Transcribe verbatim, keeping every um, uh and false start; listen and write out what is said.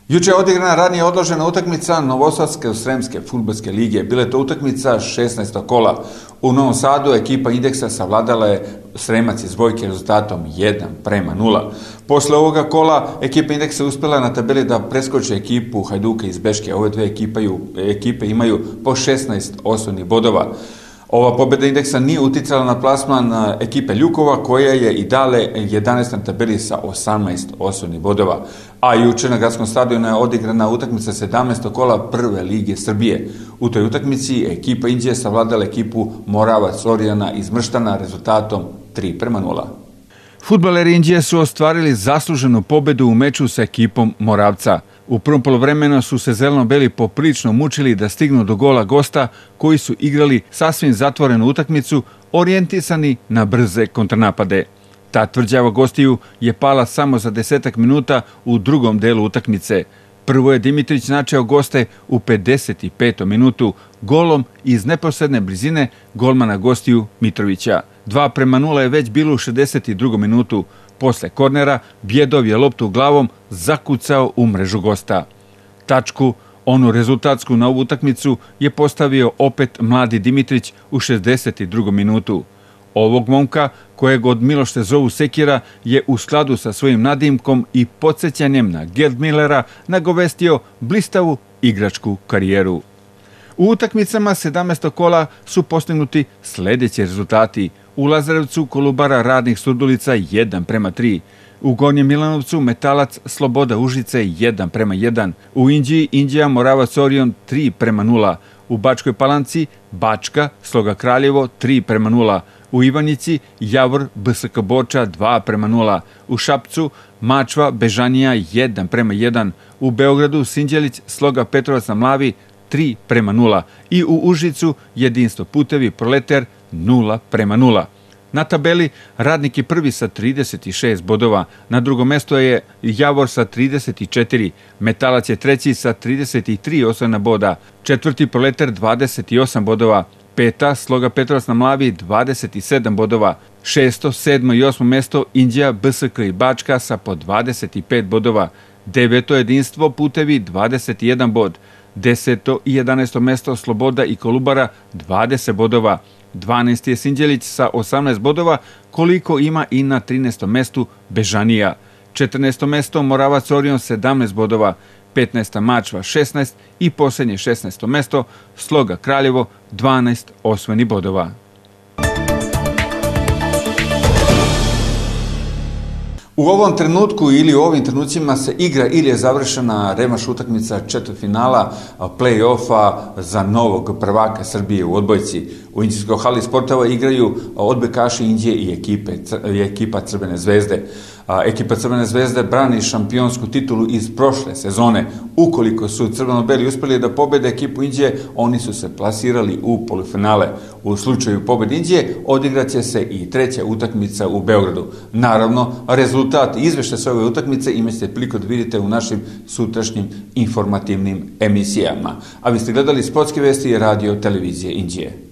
Juče je odigrana ranije odložena utakmica Novosadske-Sremske fudbalske lige. Bila je to utakmica šesnaestog kola. U Novom Sadu ekipa Indeksa savladala je Sremac iz Bojke rezultatom jedan prema nula. Posle ovoga kola ekipa Indeksa uspjela na tabeli da preskoči ekipu Hajduka iz Beške. Ove dve ekipe imaju po šesnaest osnovnih bodova. Ova pobjeda Indeksa nije uticala na plasman ekipe Ljukova, koja je i dale jedanaesta na tabeli sa osamnaest osnovnih bodova. A juče na gradskom stadionu je odigrana utakmica sedamnaestog kola Prve lige Srbije. U toj utakmici ekipa Inđije savladala ekipu Moravac Orijana iz Mrštana rezultatom tri prema nula. Fudbaleri Inđije su ostvarili zasluženu pobedu u meču sa ekipom Moravca. U prvom poluvremenu su se zeleno-beli poprilično mučili da stignu do gola gosta, koji su igrali sasvim zatvorenu utakmicu, orijentisani na brze kontranapade. Ta tvrđava gostiju je pala samo za desetak minuta u drugom delu utakmice. Prvo je Dimitrić načeo goste u pedeset petom minutu golom iz neposredne blizine golmana gostiju Mitrovića. dva prema nula je već bilo u šezdeset drugom minutu. Posle kornera Bjedov je loptu glavom zakucao u mrežu gosta. Tačku, onu rezultatsku na ovu utakmicu, je postavio opet mladi Dimitrić u šezdeset drugom minutu. Ovog momka, kojeg od Milošte zovu Sekira, je u skladu sa svojim nadimkom i podsjećanjem na Gerd Millera nagovestio blistavu igračku karijeru. U utakmicama sedamnaestog kola su postignuti sljedeći rezultati. U Lazarevcu Kolubara Radnik Surdulica jedan prema tri. U Gornjem Milanovcu Metalac Sloboda Užice jedan prema jedan. U Inđiji Inđija Moravac Orion tri prema nula. U Bačkoj Palanci Bačka Sloga Kraljevo tri prema nula. U Ivanjici Javor B S K Borča dva prema nula. U Šapcu Mačva Bežanija jedan prema jedan. U Beogradu Sinđelić Sloga Petrovac na Mlavi tri prema nula. I u Užicu Jedinstvo Putevi Proleter nula prema nula. Na tabeli Radnik je prvi sa trideset šest bodova, na drugom mjestu je Javor sa trideset četiri, Metalac je treći sa trideset tri osvojena boda, četvrti Proleter dvadeset osam bodova, peta Sloga Petrovac na Mlavi dvadeset sedam bodova, šesto, sedmo i osmo mjesto Inđija, B S K i Bačka sa po dvadeset pet bodova, deveto Jedinstvo Putevi dvadeset jedan bod, deseto i jedanaesto mjesto Sloboda i Kolubara dvadeset bodova, dvanaesti je Sinđelić sa osamnaest bodova, koliko ima i na trinaestom mjestu Bežanija, četrnaesto mjesto Moravac Orion sedamnaest bodova, petnaesta Mačva šesnaest i posljednje šesnaesto mjesto Sloga Kraljevo dvanaest osvojenih bodova. U ovom trenutku ili u ovim trenucima se igra ili je završena revanš utakmica četvrtfinala play-offa za novog prvaka Srbije u odbojci. U Inđijskoj hali sportova igraju odbojkaši Inđije i ekipe, i ekipa Crvene zvezde. Ekipa Crvene zvezde brani šampionsku titulu iz prošle sezone. Ukoliko su crveno-beli uspjeli da pobede ekipu Inđije, oni su se plasirali u polufinale. U slučaju pobede Inđije odigraće se i treća utakmica u Beogradu. Naravno, rezultat i izveštaj sa ove utakmice imaćete priliku da vidite u našim sutrašnjim informativnim emisijama. A vi ste gledali Sportske vesti Radio Televizije Inđije.